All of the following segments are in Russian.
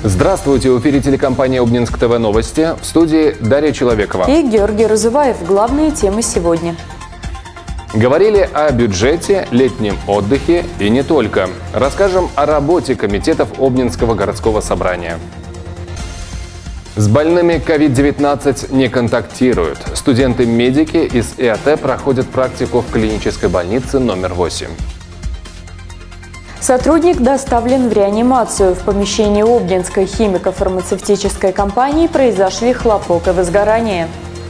Здравствуйте, в эфире телекомпания Обнинск ТВ новости. В студии Дарья Человекова. И Георгий Разуваев. Главные темы сегодня. Говорили о бюджете, летнем отдыхе и не только. Расскажем о работе комитетов Обнинского городского собрания. С больными COVID-19 не контактируют. Студенты-медики из ИАТ проходят практику в клинической больнице номер 8. Сотрудник доставлен в реанимацию. В помещении Обнинской химико-фармацевтической компании произошли хлопок и возгорание.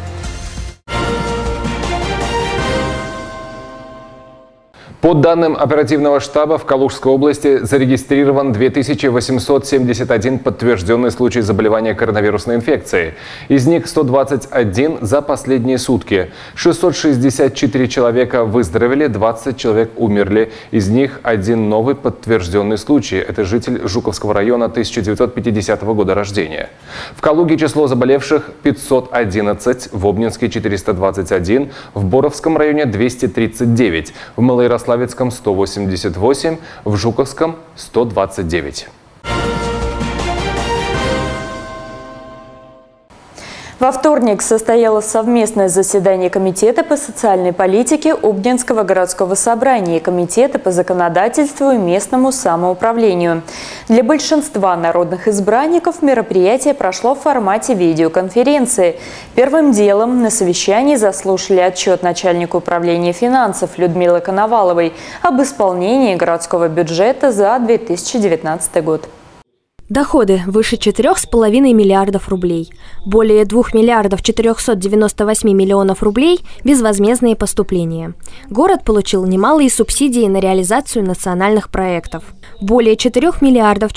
По данным оперативного штаба, в Калужской области зарегистрирован 2871 подтвержденный случай заболевания коронавирусной инфекцией. Из них 121 за последние сутки. 664 человека выздоровели, 20 человек умерли. Из них один новый подтвержденный случай. Это житель Жуковского района 1950 года рождения. В Калуге число заболевших 511, в Обнинске 421, в Боровском районе 239, в Малоярославецком 188, в Жуковском 129. Во вторник состоялось совместное заседание Комитета по социальной политике Обнинского городского собрания и Комитета по законодательству и местному самоуправлению. Для большинства народных избранников мероприятие прошло в формате видеоконференции. Первым делом на совещании заслушали отчет начальника управления финансов Людмилы Коноваловой об исполнении городского бюджета за 2019 год. Доходы выше 4,5 миллиардов рублей. Более 2 миллиардов 498 миллионов рублей – безвозмездные поступления. Город получил немалые субсидии на реализацию национальных проектов. Более 4 миллиардов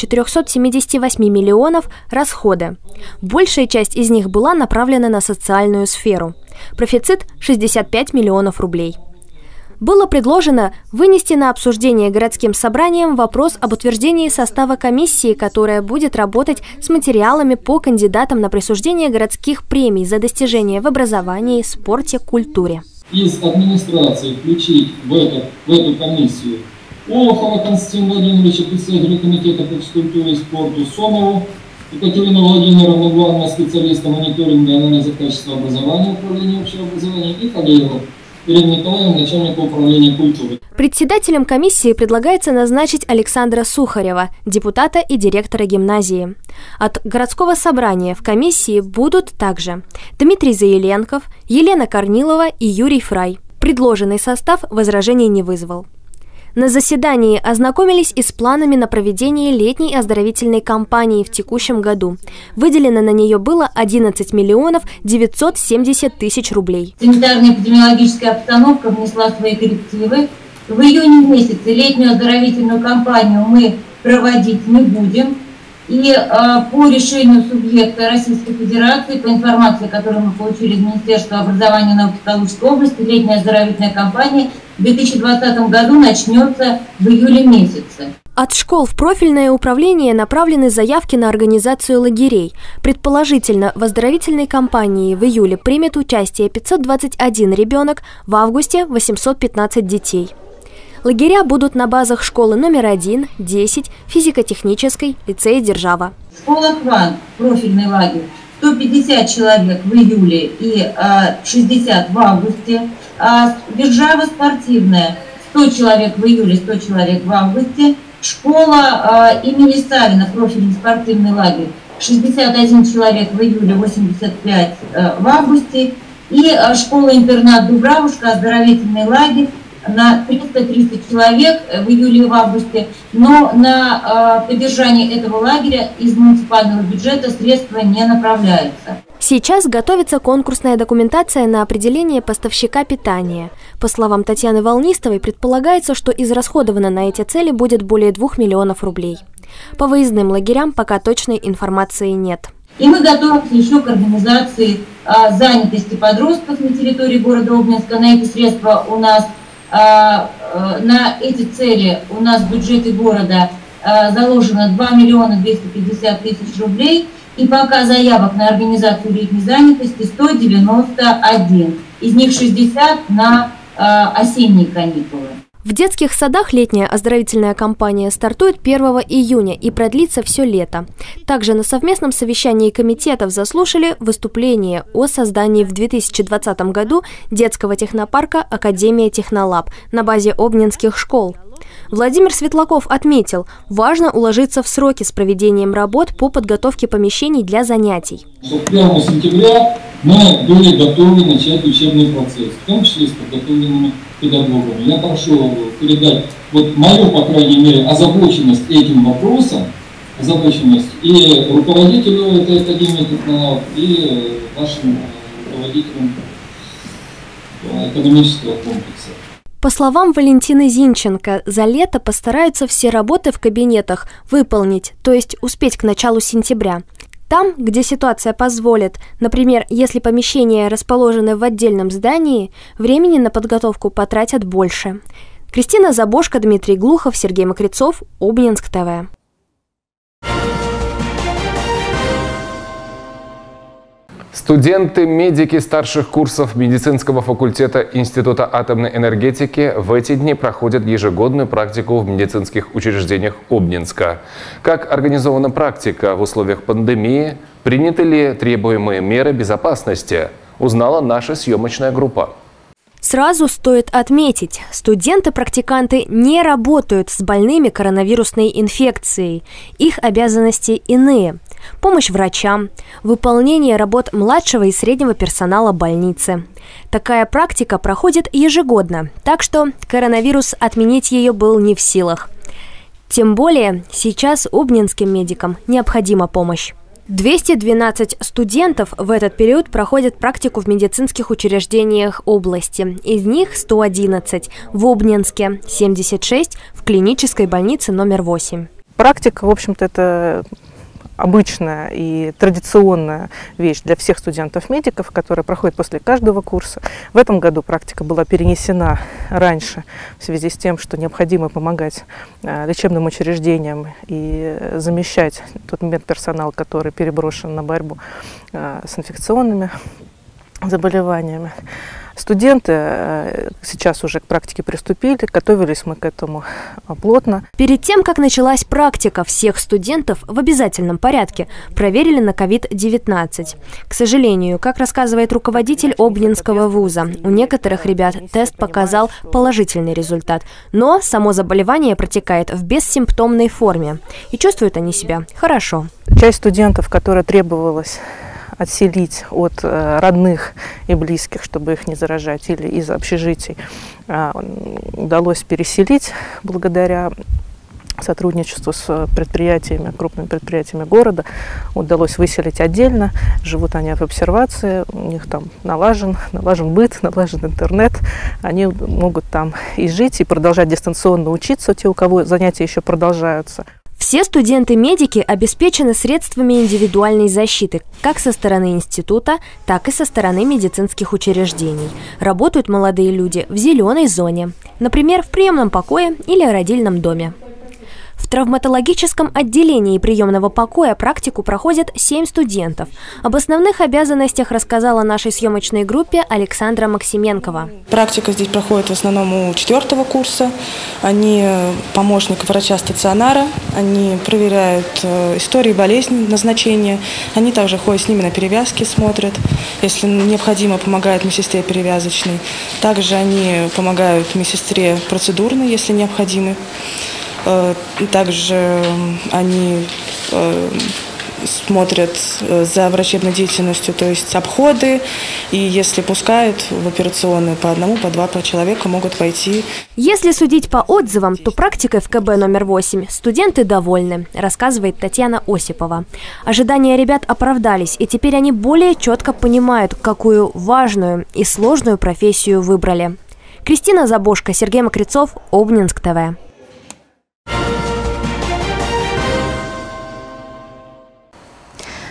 478 миллионов – расходы. Большая часть из них была направлена на социальную сферу. Профицит – 65 миллионов рублей. Было предложено вынести на обсуждение городским собранием вопрос об утверждении состава комиссии, которая будет работать с материалами по кандидатам на присуждение городских премий за достижения в образовании, спорте, культуре. Из администрации включить в эту комиссию Олухова Константина Владимировича, председателя комитета по физкультуре и спорту, Сомову Екатерину Владимировну, главного специалиста мониторинга и анализа качества образования, управления общего образования, и Фадееву Ирину Николаевну, начальника управления культуры. Председателем комиссии предлагается назначить Александра Сухарева, депутата и директора гимназии. От городского собрания в комиссии будут также Дмитрий Заеленков, Елена Корнилова и Юрий Фрай. Предложенный состав возражений не вызвал. На заседании ознакомились и с планами на проведение летней оздоровительной кампании в текущем году. Выделено на нее было 11 миллионов 970 тысяч рублей. Санитарная эпидемиологическая обстановка внесла свои коррективы. В июне месяце летнюю оздоровительную кампанию мы проводить не будем. И по решению субъекта Российской Федерации, по информации, которую мы получили из Министерства образования и науки Калужской области, летняя оздоровительная кампания в 2020 году начнется в июле месяце. От школ в профильное управление направлены заявки на организацию лагерей. Предположительно, в оздоровительной кампании в июле примет участие 521 ребенок, в августе 815 детей. Лагеря будут на базах школы номер 1, 10, физико-технической, лицея «Держава». Школа КВАН, профильный лагерь, 150 человек в июле и 60 в августе. «Держава» спортивная, 100 человек в июле, 100 человек в августе. Школа имени Савина, профильный спортивный лагерь, 61 человек в июле, 85 в августе. И школа-интернат «Дубравушка», оздоровительный лагерь, на 300-300 человек в июле и в августе, но на поддержание этого лагеря из муниципального бюджета средства не направляются. Сейчас готовится конкурсная документация на определение поставщика питания. По словам Татьяны Волнистовой, предполагается, что израсходовано на эти цели будет более 2 миллионов рублей. По выездным лагерям пока точной информации нет. И мы готовимся еще к организации занятости подростков на территории города Обнинска. На эти средства у нас на эти цели у нас в бюджете города заложено 2 миллиона 250 тысяч рублей. И пока заявок на организацию летней занятости 191. Из них 60 на осенние каникулы. В детских садах летняя оздоровительная кампания стартует 1 июня и продлится все лето. Также на совместном совещании комитетов заслушали выступление о создании в 2020 году детского технопарка «Академия Технолаб» на базе обнинских школ. Владимир Светлаков отметил, важно уложиться в сроки с проведением работ по подготовке помещений для занятий. 1 сентября мы были готовы начать учебный процесс, в том числе с подготовленными педагогами. Я прошу передать мою, по крайней мере, озабоченность этим вопросом, и руководителю этой Академии Технолаб, и нашим руководителям экономического комплекса. По словам Валентины Зинченко, за лето постараются все работы в кабинетах выполнить, то есть успеть к началу сентября. Там, где ситуация позволит, например, если помещения расположены в отдельном здании, времени на подготовку потратят больше. Кристина Забошко, Дмитрий Глухов, Сергей Мокрецов, Обнинск ТВ. Студенты-медики старших курсов медицинского факультета Института атомной энергетики в эти дни проходят ежегодную практику в медицинских учреждениях Обнинска. Как организована практика в условиях пандемии, приняты ли требуемые меры безопасности, узнала наша съемочная группа. Сразу стоит отметить, студенты-практиканты не работают с больными коронавирусной инфекцией. Их обязанности иные. Помощь врачам, выполнение работ младшего и среднего персонала больницы. Такая практика проходит ежегодно, так что коронавирус отменить ее был не в силах. Тем более сейчас обнинским медикам необходима помощь. 212 студентов в этот период проходят практику в медицинских учреждениях области. Из них 111 в Обнинске, 76 в клинической больнице номер 8. Практика, в общем-то, это обычная и традиционная вещь для всех студентов-медиков, которая проходит после каждого курса. В этом году практика была перенесена раньше в связи с тем, что необходимо помогать лечебным учреждениям и замещать тот медперсонал, который переброшен на борьбу с инфекционными заболеваниями. Студенты сейчас уже к практике приступили, готовились мы к этому плотно. Перед тем, как началась практика, всех студентов в обязательном порядке проверили на COVID-19. К сожалению, как рассказывает руководитель Обнинского вуза, у некоторых ребят тест показал положительный результат, но само заболевание протекает в бессимптомной форме, и чувствуют они себя хорошо. Часть студентов, которая требовалась отселить от родных и близких, чтобы их не заражать, или из общежитий, удалось переселить благодаря сотрудничеству с предприятиями, крупными предприятиями города. Удалось выселить отдельно. Живут они в обсервации, у них там налажен быт, налажен интернет. Они могут там и жить, и продолжать дистанционно учиться, те, у кого занятия еще продолжаются. Все студенты-медики обеспечены средствами индивидуальной защиты как со стороны института, так и со стороны медицинских учреждений. Работают молодые люди в зеленой зоне, например, в приемном покое или родильном доме. В травматологическом отделении приемного покоя практику проходят 7 студентов. Об основных обязанностях рассказала нашей съемочной группе Александра Максименкова. Практика здесь проходит в основном у 4-го курса. Они помощник врача стационара, они проверяют истории болезни, назначения. Они также ходят с ними на перевязки, смотрят. Если необходимо, помогают медсестре перевязочной. Также они помогают медсестре процедурной, если необходимо. Также они смотрят за врачебной деятельностью, то есть обходы, и если пускают в операционную по одному, по два по человеку могут войти. Если судить по отзывам, то практикой в КБ номер 8 студенты довольны, рассказывает Татьяна Осипова. Ожидания ребят оправдались, и теперь они более четко понимают, какую важную и сложную профессию выбрали. Кристина Забошко, Сергей Мокрецов, Обнинск ТВ.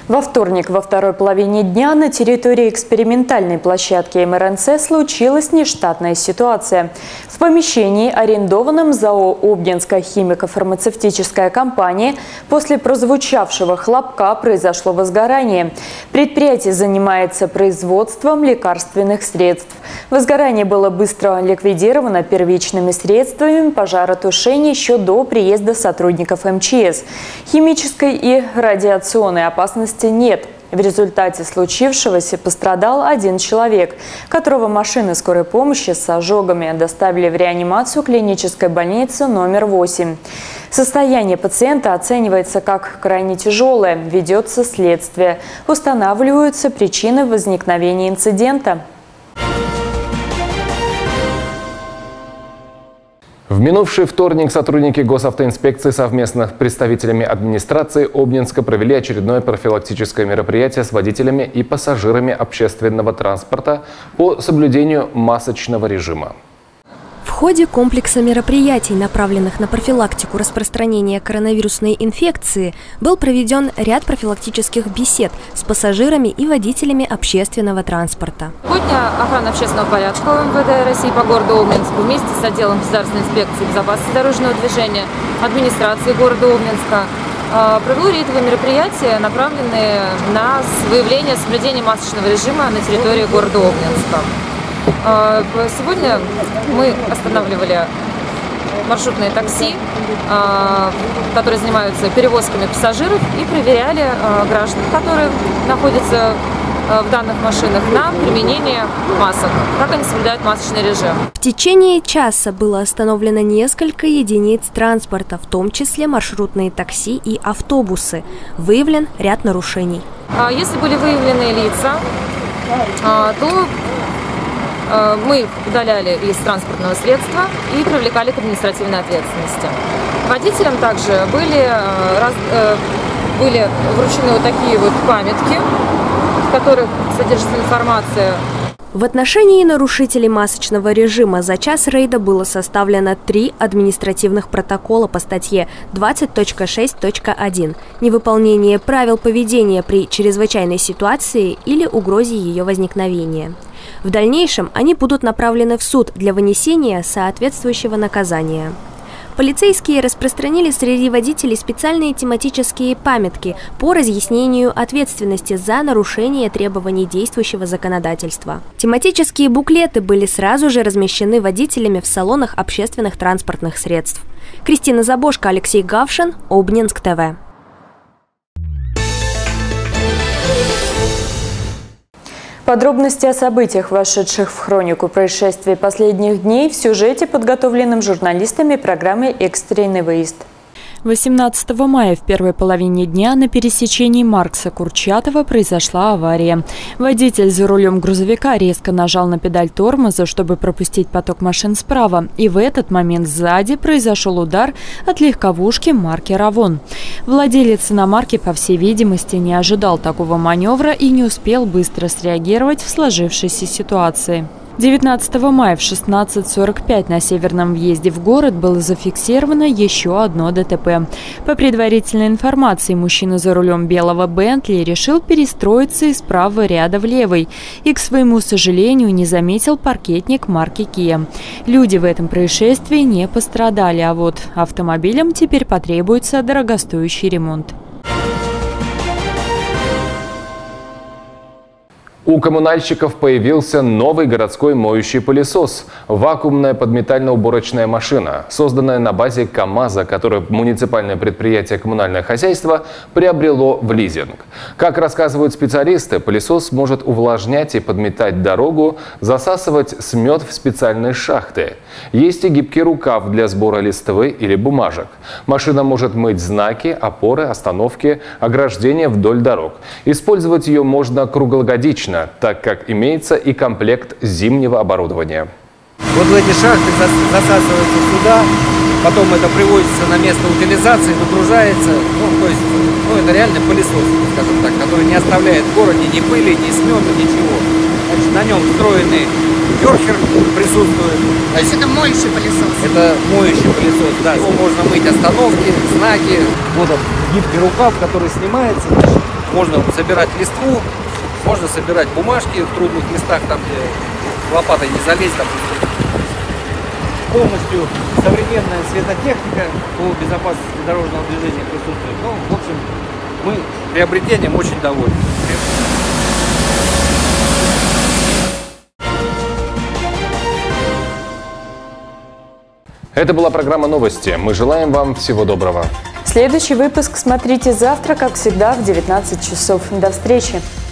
Во вторник, во второй половине дня, на территории экспериментальной площадки МРНЦ случилась нештатная ситуация. В помещении, арендованном ЗАО «Обнинская химико-фармацевтическая компания», после прозвучавшего хлопка произошло возгорание. Предприятие занимается производством лекарственных средств. Возгорание было быстро ликвидировано первичными средствами пожаротушения еще до приезда сотрудников МЧС. Химической и радиационной опасности нет. В результате случившегося пострадал один человек, которого машины скорой помощи с ожогами доставили в реанимацию клинической больницы номер 8. Состояние пациента оценивается как крайне тяжелое, ведется следствие. Устанавливаются причины возникновения инцидента. В минувший вторник сотрудники госавтоинспекции совместно с представителями администрации Обнинска провели очередное профилактическое мероприятие с водителями и пассажирами общественного транспорта по соблюдению масочного режима. В ходе комплекса мероприятий, направленных на профилактику распространения коронавирусной инфекции, был проведен ряд профилактических бесед с пассажирами и водителями общественного транспорта. Сегодня охрана общественного порядка МВД России по городу Обнинску вместе с отделом Государственной инспекции безопасности дорожного движения, администрации города Обнинска провело рейдовые мероприятия, направленные на выявление соблюдения масочного режима на территории города Обнинска. Сегодня мы останавливали маршрутные такси, которые занимаются перевозками пассажиров, и проверяли граждан, которые находятся в данных машинах, на применение масок, как они соблюдают масочный режим. В течение часа было остановлено несколько единиц транспорта, в том числе маршрутные такси и автобусы. Выявлен ряд нарушений. Если были выявлены лица, то мы их удаляли из транспортного средства и привлекали к административной ответственности. Водителям также были вручены вот такие вот памятки, в которых содержится информация. В отношении нарушителей масочного режима за час рейда было составлено 3 административных протокола по статье 20.6.1 «Невыполнение правил поведения при чрезвычайной ситуации или угрозе ее возникновения». В дальнейшем они будут направлены в суд для вынесения соответствующего наказания. Полицейские распространили среди водителей специальные тематические памятки по разъяснению ответственности за нарушение требований действующего законодательства. Тематические буклеты были сразу же размещены водителями в салонах общественных транспортных средств. Кристина Забошко, Алексей Гавшин, Обнинск ТВ. Подробности о событиях, вошедших в хронику происшествий последних дней, в сюжете, подготовленном журналистами программы «Экстренный выезд». 18 мая в первой половине дня на пересечении Маркса-Курчатова произошла авария. Водитель за рулем грузовика резко нажал на педаль тормоза, чтобы пропустить поток машин справа. И в этот момент сзади произошел удар от легковушки марки «Равон». Владелец иномарки, по всей видимости, не ожидал такого маневра и не успел быстро среагировать в сложившейся ситуации. 19 мая в 16:45 на северном въезде в город было зафиксировано еще одно ДТП. По предварительной информации, мужчина за рулем белого Бентли решил перестроиться из правого ряда в левый и, к своему сожалению, не заметил паркетник марки Kia. Люди в этом происшествии не пострадали, а вот автомобилям теперь потребуется дорогостоящий ремонт. У коммунальщиков появился новый городской моющий пылесос – вакуумная подметально-уборочная машина, созданная на базе КАМАЗа, которую муниципальное предприятие «Коммунальное хозяйство» приобрело в лизинг. Как рассказывают специалисты, пылесос может увлажнять и подметать дорогу, засасывать смет в специальные шахты. Есть и гибкий рукав для сбора листвы или бумажек. Машина может мыть знаки, опоры, остановки, ограждения вдоль дорог. Использовать ее можно круглогодично, так как имеется и комплект зимнего оборудования. Вот в эти шахты засасывается сюда, потом это приводится на место утилизации, выгружается. То есть, это реально пылесос, скажем так, который не оставляет в городе ни пыли, ни смета, ничего. Значит, на нем встроенный керхер присутствует. То есть это моющий пылесос? Это моющий пылесос, да. Его можно мыть остановки, знаки. Вот он, гибкий рукав, который снимается, значит, Можно собирать листву, можно собирать бумажки в трудных местах, там где лопатой не залезть. Там. Полностью современная светотехника по безопасности дорожного движения присутствует. Ну, в общем, мы приобретением очень довольны. Это была программа «Новости». Мы желаем вам всего доброго. Следующий выпуск смотрите завтра, как всегда, в 19 часов. До встречи!